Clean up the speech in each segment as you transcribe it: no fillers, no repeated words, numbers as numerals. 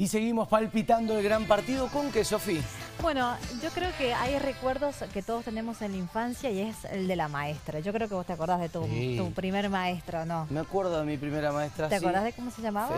Y seguimos palpitando el gran partido. ¿Con qué, Sofía? Bueno, yo creo que hay recuerdos que todos tenemos en la infancia y es el de la maestra. Yo creo que vos te acordás de tu primer maestra, ¿no? Me acuerdo de mi primera maestra. ¿Te acordás de cómo se llamaba?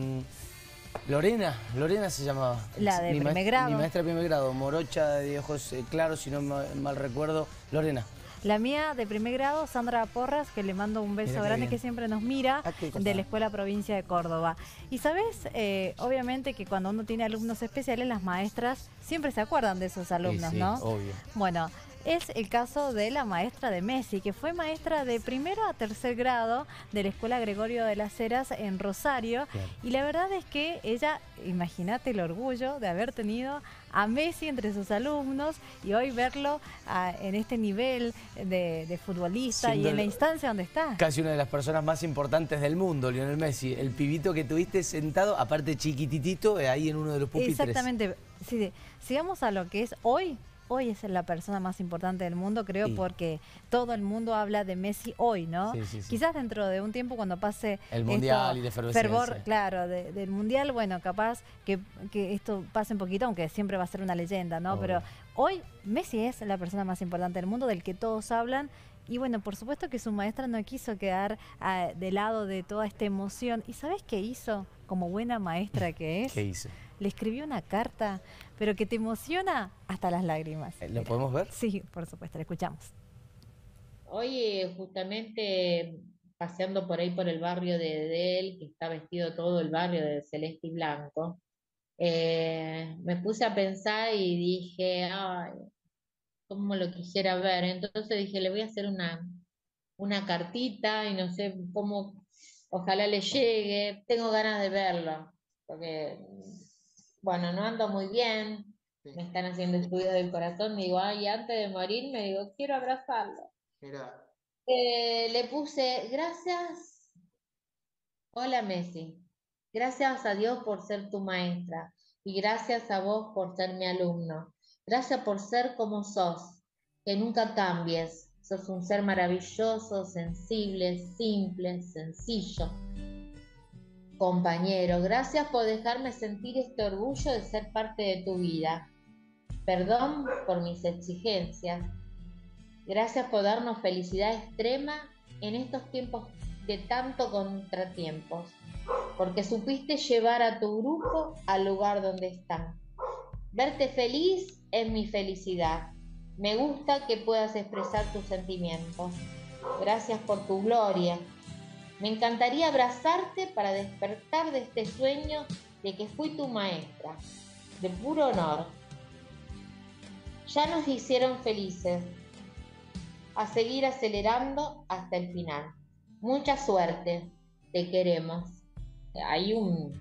Lorena se llamaba. La de primer grado. Mi maestra de primer grado, morocha, de ojos claros, si no mal recuerdo, Lorena. La mía de primer grado, Sandra Porras, que le mando un beso grande, que siempre nos mira, de la Escuela Provincia de Córdoba. Y sabes, obviamente que cuando uno tiene alumnos especiales, las maestras siempre se acuerdan de esos alumnos, sí, ¿no? Obvio. Bueno, es el caso de la maestra de Messi, que fue maestra de primero a tercer grado de la Escuela Gregorio de las Heras en Rosario. Claro. Y la verdad es que ella, imagínate el orgullo de haber tenido a Messi entre sus alumnos y hoy verlo en este nivel de futbolista. Siendo y en la instancia donde está. Casi una de las personas más importantes del mundo, Lionel Messi. El pibito que tuviste sentado, aparte chiquititito, ahí en uno de los pupitres. Exactamente. Sí, sigamos a lo que es hoy. Hoy es la persona más importante del mundo, creo, porque todo el mundo habla de Messi hoy, ¿no? Sí. Quizás dentro de un tiempo cuando pase el Mundial y de fervor, claro, del Mundial, bueno, capaz que esto pase un poquito, aunque siempre va a ser una leyenda, ¿no? Obvio. Pero hoy Messi es la persona más importante del mundo, del que todos hablan. Y bueno, por supuesto que su maestra no quiso quedar de lado de toda esta emoción. ¿Y sabes qué hizo? Como buena maestra que es. ¿Qué hizo? Le escribió una carta, pero que te emociona hasta las lágrimas. ¿Lo podemos ver? Sí, por supuesto, la escuchamos. Hoy justamente paseando por ahí por el barrio de él, que está vestido todo el barrio de celeste y blanco, me puse a pensar y dije, ay, cómo lo quisiera ver. Entonces dije, le voy a hacer una cartita y no sé cómo, ojalá le llegue. Tengo ganas de verlo, porque, bueno, no ando muy bien, me están haciendo estudios del corazón, digo, ay, antes de morir me digo, quiero abrazarlo. Mira. Le puse, gracias, hola Messi, gracias a Dios por ser tu maestra y gracias a vos por ser mi alumno. Gracias por ser como sos, que nunca cambies. Sos un ser maravilloso, sensible, simple, sencillo. Compañero, gracias por dejarme sentir este orgullo de ser parte de tu vida. Perdón por mis exigencias. Gracias por darnos felicidad extrema en estos tiempos de tanto contratiempos, porque supiste llevar a tu grupo al lugar donde están. Verte feliz es mi felicidad. Me gusta que puedas expresar tus sentimientos. Gracias por tu gloria. Me encantaría abrazarte para despertar de este sueño de que fui tu maestra, de puro honor. Ya nos hicieron felices. A seguir acelerando hasta el final. Mucha suerte. Te queremos. Hay un...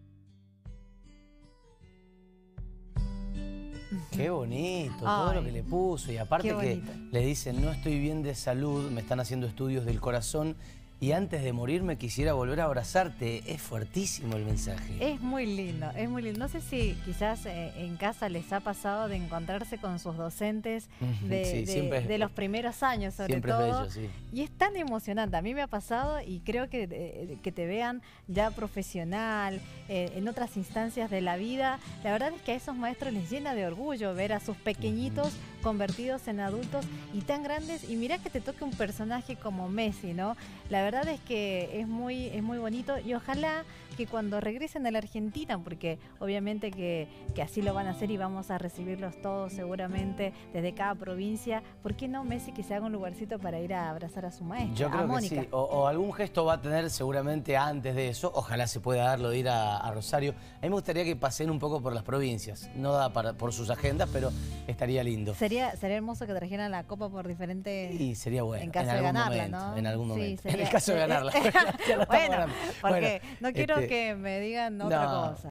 Qué bonito, todo lo que le puso. Y aparte que le dicen, no estoy bien de salud, me están haciendo estudios del corazón y antes de morirme quisiera volver a abrazarte. Es fuertísimo el mensaje. Es muy lindo, es muy lindo. No sé si quizás en casa les ha pasado de encontrarse con sus docentes de los primeros años, sobre todo. Es bello, sí. Y es tan emocionante. A mí me ha pasado y creo que te vean ya profesional, en otras instancias de la vida. La verdad es que a esos maestros les llena de orgullo ver a sus pequeñitos convertidos en adultos y tan grandes. Y mirá que te toque un personaje como Messi, ¿no? La verdad es que es muy bonito y ojalá que cuando regresen a la Argentina, porque obviamente que así lo van a hacer y vamos a recibirlos todos seguramente desde cada provincia, ¿por qué no Messi que se haga un lugarcito para ir a abrazar a su maestra? Yo creo que sí, o algún gesto va a tener seguramente antes de eso, ojalá se pueda darlo de ir a Rosario. A mí me gustaría que pasen un poco por las provincias, no da por sus agendas, pero estaría lindo. Sería hermoso que trajeran la copa por diferentes... Y sería bueno, en caso de ganarla, ¿no? En algún momento. Sí, sería... En el caso de ganarla. Bueno, porque no quiero que me digan otra cosa.